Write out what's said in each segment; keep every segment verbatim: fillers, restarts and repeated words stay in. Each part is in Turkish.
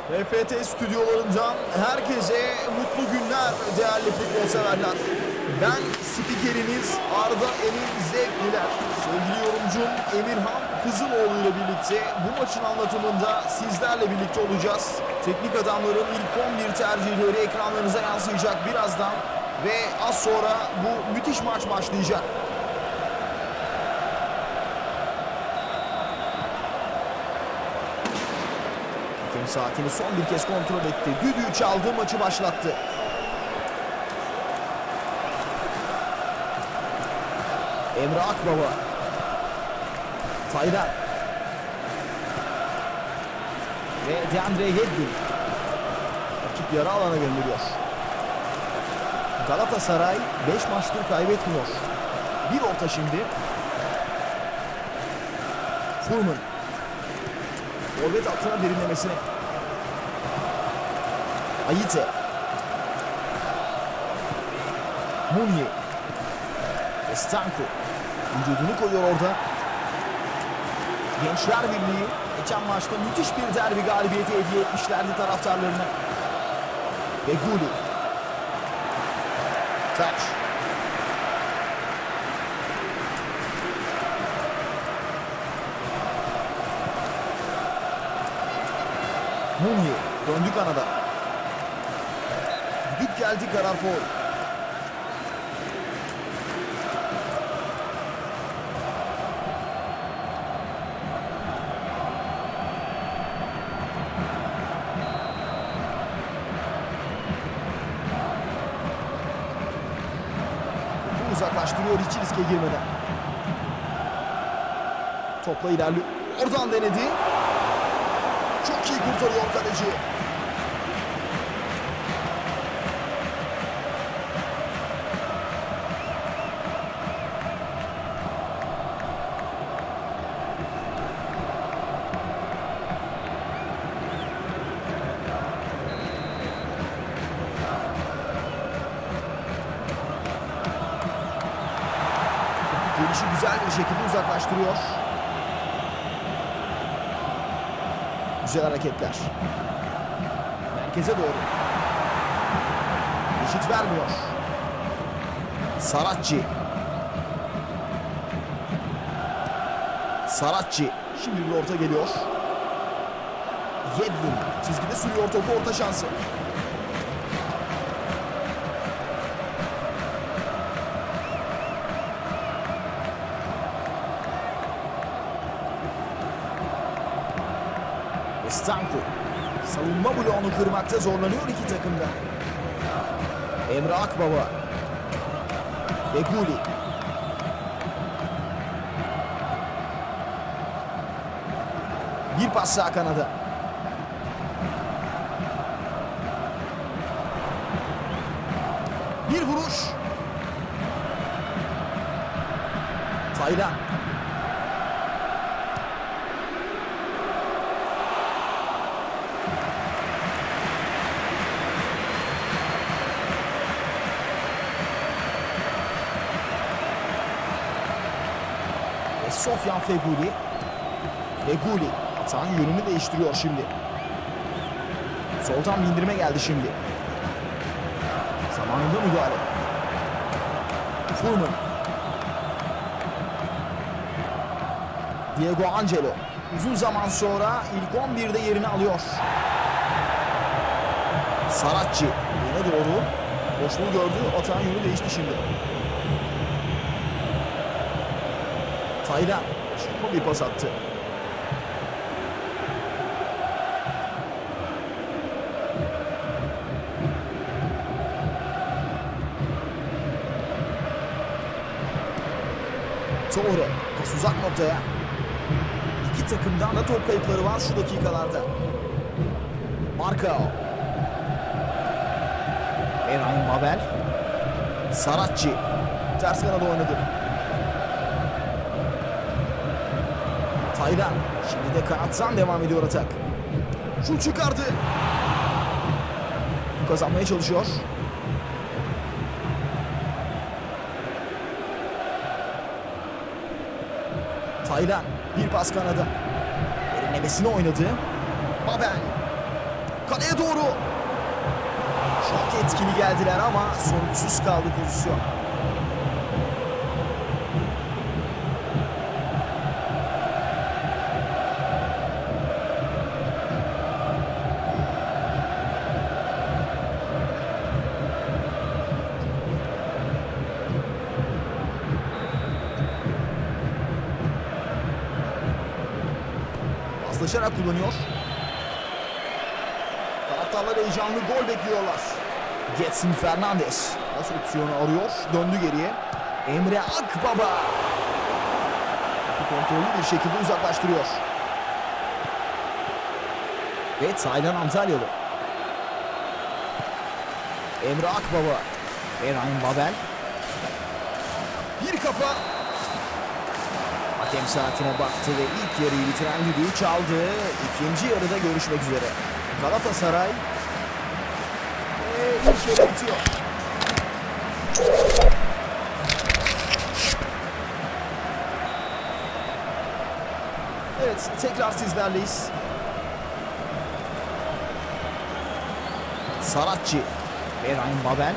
F F T stüdyolarından herkese mutlu günler değerli futbol severler. Ben spikeriniz Arda Emin Zevkliler. Sevgili yorumcum Emirhan Kızıloğlu ile birlikte bu maçın anlatımında sizlerle birlikte olacağız. Teknik adamların ilk on bir tercihleri ekranlarınıza yansıyacak birazdan ve az sonra bu müthiş maç başlayacak. Saatini son bir kez kontrol etti. Düdüğü çaldı, maçı başlattı. Emre Akbaba. Taylan. Ve DeAndre Yedlin. Rakip yarı alana gönderiyor. Galatasaray beş maçtır kaybetmiyor. Bir orta şimdi. Furman. Forvet hattına derinlemesine. Ayite. Munye. Estanku. Vücudunu koyuyor orada. Gençler Birliği geçen maçta müthiş bir derbi galibiyeti hediye etmişlerdi taraftarlarına. Ve Guli. Taç. Munye. Döndü kanada. Düdük geldi, karar faul. Uzaklaştırıyor hiç riske girmeden. Topla ilerliyor. Oradan denedi. Çok iyi kurtarıyor kaleci. Gelişi güzel bir şekilde uzaklaştırıyor. Güzel hareketler. Merkeze doğru. Eşit vermiyor. Saratçı. Saratçı. Şimdi bir orta geliyor. Yedlin. Çizgide sürüyor topu, orta şansı. Estanku. Savunma bloğunu kırmakta zorlanıyor iki takımda. Emre Akbaba. Ve Guli. Bir pas sağ kanada. Bir vuruş. Taylan. Sofyan Feguli. Feguli. Atağın yönünü değiştiriyor şimdi. Soltan bir indirme geldi şimdi. Zamanında müdahale. Furman. Diego Angelo. Uzun zaman sonra ilk on birde yerini alıyor. Saratçı. Yine doğru. Boşluğu gördü. Atağın yönü değişti şimdi. Taylan şutma bir pas attı. Torre pas uzak noktaya. İki takımdan da top kayıpları var şu dakikalarda. Marcao. Erhan Mabel. Saratçı ters kanada oynadı. Taylan. Şimdi de kanattan devam ediyor atak. Şut çıkardı. Kazanmaya çalışıyor. Taylan bir pas kanada. Derinlemesine oynadı. Mabel. Kaleye doğru. Çok etkili geldiler ama sonuçsuz kaldı pozisyon. Paslaşarak kullanıyor. Taraftarlar heyecanlı gol bekliyorlar. Getson Fernandes pas opsiyonu arıyor. Döndü geriye. Emre Akbaba kontrollü bir şekilde uzaklaştırıyor. Ve Taylan Antalyalı. Emre Akbaba. Eray'ın Babel. Bir kafa. Hakem saatine baktı ve ilk yarıyı bitiren düdüğü çaldı. İkinci yarıda görüşmek üzere. Galatasaray ve ilk yarı bitiyor. Evet, tekrar sizlerleyiz. Saratçı, Eray'ın Babel.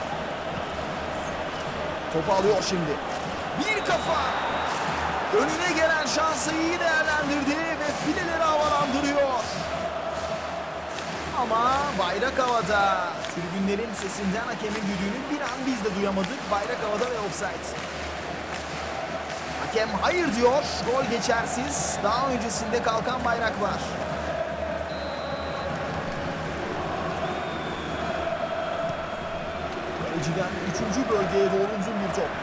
Topu alıyor şimdi. Bir kafa. Önüne gelen şansı iyi değerlendirdi ve fileleri havalandırıyor. Ama bayrak havada. Tribünlerin sesinden hakemin düdüğünü bir an biz de duyamadık. Bayrak havada ve offside. Hakem hayır diyor. Gol geçersiz. Daha öncesinde kalkan bayrak var. Kaleciden üçüncü bölgeye doğru uzun bir top.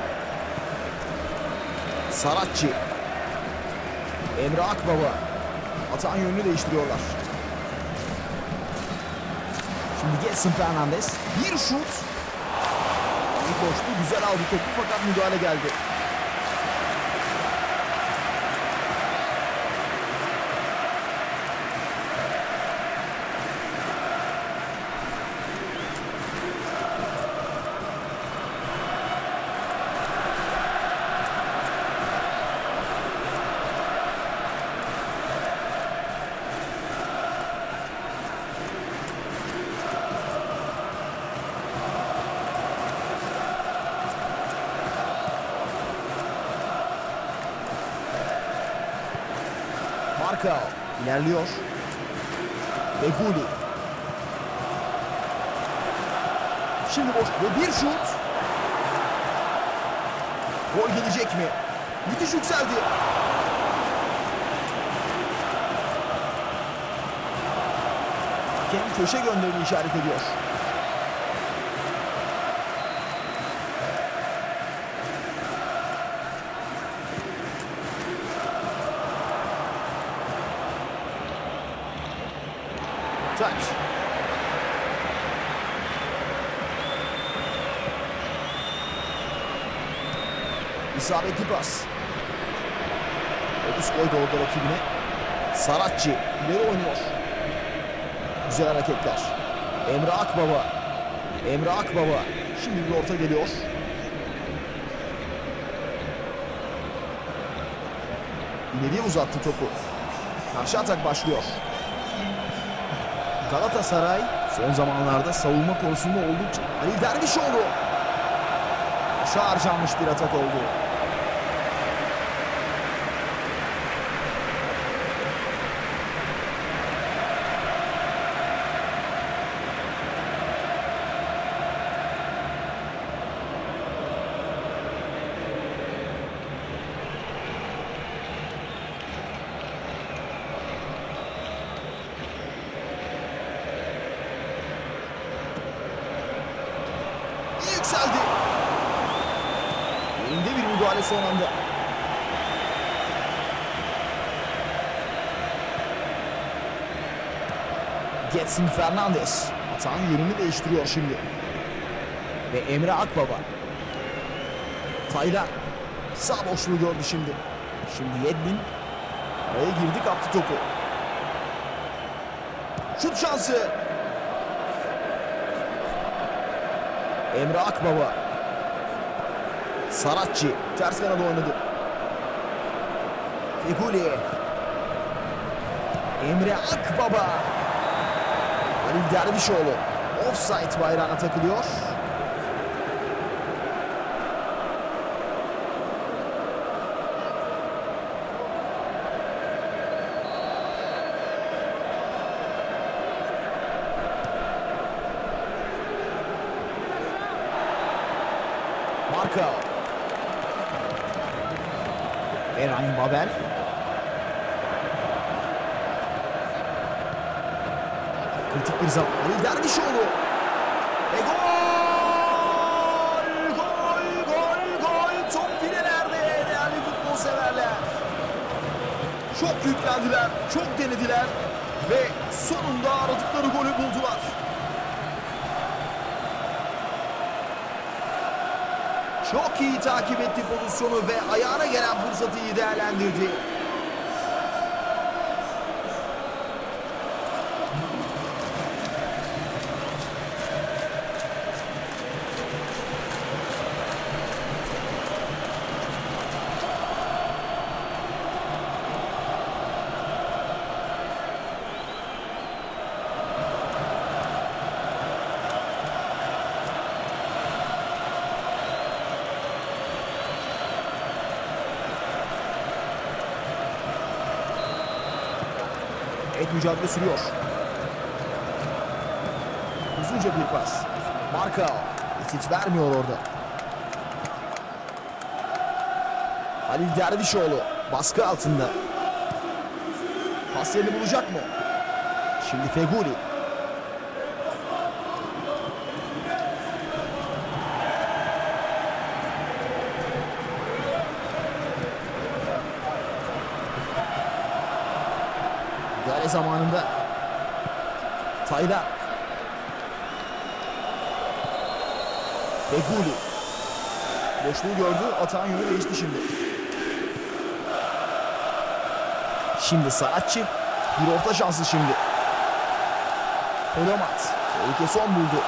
Saratçı. Emre Akbaba. Atan yönünü değiştiriyorlar. Şimdi Getson Fernandes. Bir şut. İyi koştu. Güzel aldı topu fakat müdahale geldi. Marka ilerliyor. Feguli. Şimdi boş ve bir şut. Gol gelecek mi? Müthiş yükseldi. Hakem köşe gönderini işaret ediyor. Taç. İsabetli pas. Obus koydu orada rakibine. Saratçı ileri oynuyor. Güzel hareketler. Emre Akbaba. Emre Akbaba. Şimdi bir orta geliyor. İleriye uzattı topu. Karşı atak başlıyor. Galatasaray son zamanlarda savunma konusunda oldukça Ali Dervişoğlu. Aşağı harcanmış bir atak oldu. Yükseldi. Yerinde bir müdahale son anda. Getson Fernandes. Atağın yerini değiştiriyor şimdi. Ve Emre Akbaba. Taylan. Sağ boşluğu gördü şimdi. Şimdi Yedlin. Araya girdi, kaptı topu. Şut şansı. Emre Akbaba. Saratçı ters kanada oynadı. Feguli. Emre Akbaba. Halil Dervişoğlu offside bayrağına takılıyor. Marka. Eray'ın Babel. Kritik bir zaman. Halil Dervişoğlu. Ve gol! Gol! Gol! Gol! Top filelerde değerli futbol severler. Çok yüklendiler, çok denediler ve sonunda aradıkları golü buldular. Çok iyi takip etti pozisyonu ve ayağına gelen fırsatı iyi değerlendirdi. Evet, mücadele sürüyor. Uzunca bir pas. Marka. Hiç vermiyor orada. Halil Dervişoğlu baskı altında. Pas yerini bulacak mı? Şimdi Feguli. Müdahale zamanında Taylan. Feguli. Boşluğu gördü. Atağın yönü değişti şimdi. Şimdi Saratçı. Bir orta şansı şimdi. Polomat. Tehlike son buldu.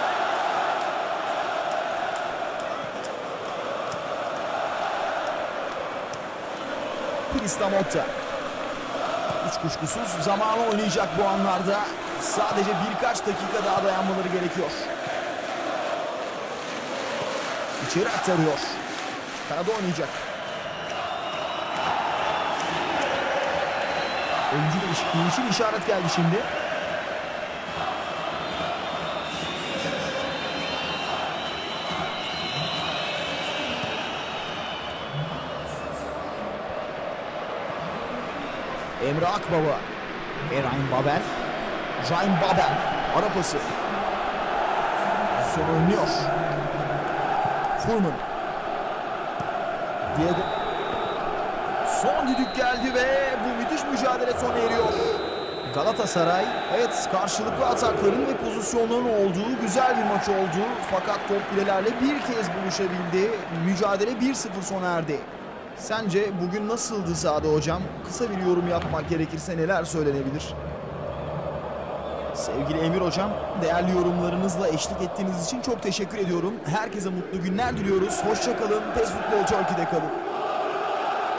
Kristamotta. Hiç kuşkusuz zamanı oynayacak bu anlarda. Sadece birkaç dakika daha dayanmaları gerekiyor. İçeri aktarıyor. Kanada oynayacak. Oyuncu değişikliği için işaret geldi şimdi. Emre Akbaba. Eray'ın Babel. Ryan Babel. Ara pası. Sonra önlüyor. Furman. Diego. Son düdük geldi ve bu müthiş mücadele sona eriyor. Galatasaray, evet, karşılıklı atakların ve pozisyonların olduğu güzel bir maç oldu. Fakat top filelerle bir kez buluşabildi. Mücadele bir sıfır sona erdi. Sence bugün nasıldı sahada hocam? Kısa bir yorum yapmak gerekirse neler söylenebilir? Sevgili Emir hocam, değerli yorumlarınızla eşlik ettiğiniz için çok teşekkür ediyorum. Herkese mutlu günler diliyoruz. Hoşça kalın. PES Futbol Turkey'de kalın.